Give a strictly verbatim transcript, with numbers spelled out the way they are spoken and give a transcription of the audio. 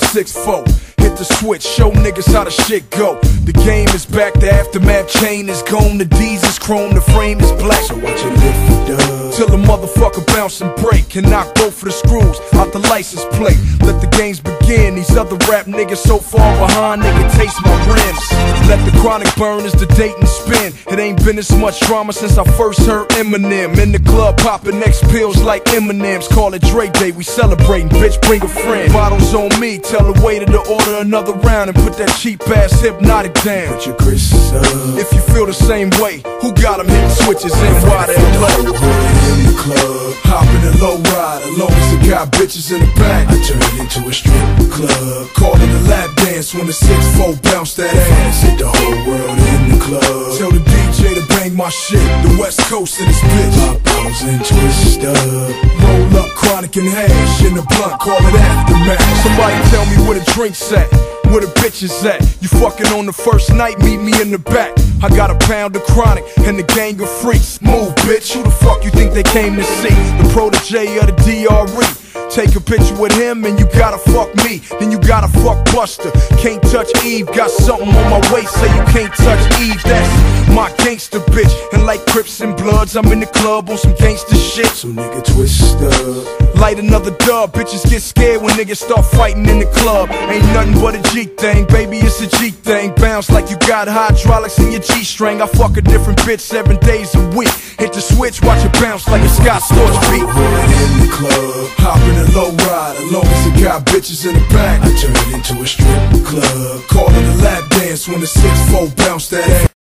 six four. Hit the switch, show niggas how the shit go. The game is back, the aftermath chain is gone. The D's is chrome, the frame is black. So watch it lift for dub till the motherfucker bounce and break. And knock both of the screws out the license plate. Let the games begin, these other rap niggas so far behind, they can taste my rims. Let the chronic burn as the date and spin. It ain't been this much drama since I first heard Eminem. In the club popping X pills like M and M's. Call it Dre Day, we celebrating, bitch bring a friend. Bottles on me, tell the waiter to order another round. And put that cheap ass Hypnotic down. Put your Chris's up. If you feel the same way, who got them hitting switches in wide and low? In the club, hopping a low ride. As long as it got bitches in the back, I turn it into a strip club. Call it a lap dance when the six four bounce that ass. Hit the whole world in the club. Tell the D J to bang my shit, the West Coast of this bitch. Pop bottles and twist up. Roll up chronic and hash in the blunt, call it aftermath. Somebody tell me where the drink's at, where the bitch is at. You fucking on the first night, meet me in the back. I got a pound of chronic and the gang of freaks. Move, bitch, who the fuck you think they came to see? The protege of the D R E. Take a picture with him and you gotta fuck me. Then you gotta fuck Buster. Can't touch Eve, got something on my waist, say you can't touch Eve. That's my gangster bitch. And like Crips and Bloods, I'm in the club on some gangster shit. So nigga twist up, light another dub. Bitches get scared when niggas start fighting in the club. Ain't nothing but a G thing, baby, it's a G thing. Bounce like you got hydraulics in your G-string. I fuck a different bitch seven days a week. Hit the switch, watch it bounce like a Scott Storch beat. In the club, hopping a low ride. As long as it got bitches in the back, I turn it into a strip club. Call it a lap dance when the six four bounce that ass.